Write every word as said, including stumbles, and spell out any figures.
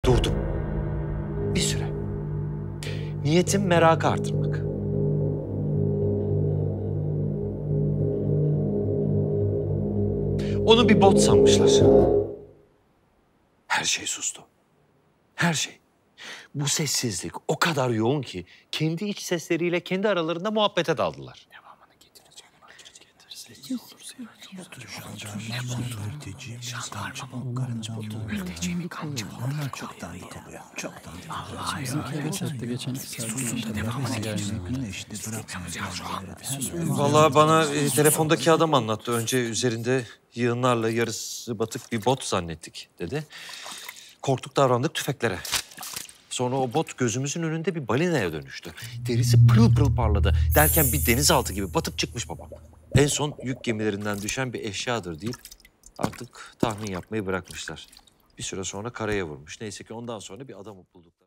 Durdum. Bir süre. Niyetim merakı artırmak. Onu bir bot sanmışlar. Her şey sustu. Her şey. Bu sessizlik o kadar yoğun ki kendi iç sesleriyle kendi aralarında muhabbete daldılar. Vallahi bana e, telefondaki adam anlattı. Önce üzerinde yığınlarla yarısı batık bir bot zannettik dedi. Korktuk, davrandık tüfeklere. Sonra o bot gözümüzün önünde bir balinaya dönüştü. Derisi pırıl pırıl parladı. Derken bir denizaltı gibi batıp çıkmış babam. En son yük gemilerinden düşen bir eşyadır deyip artık tahmin yapmayı bırakmışlar. Bir süre sonra karaya vurmuş. Neyse ki ondan sonra bir adam bulduklar.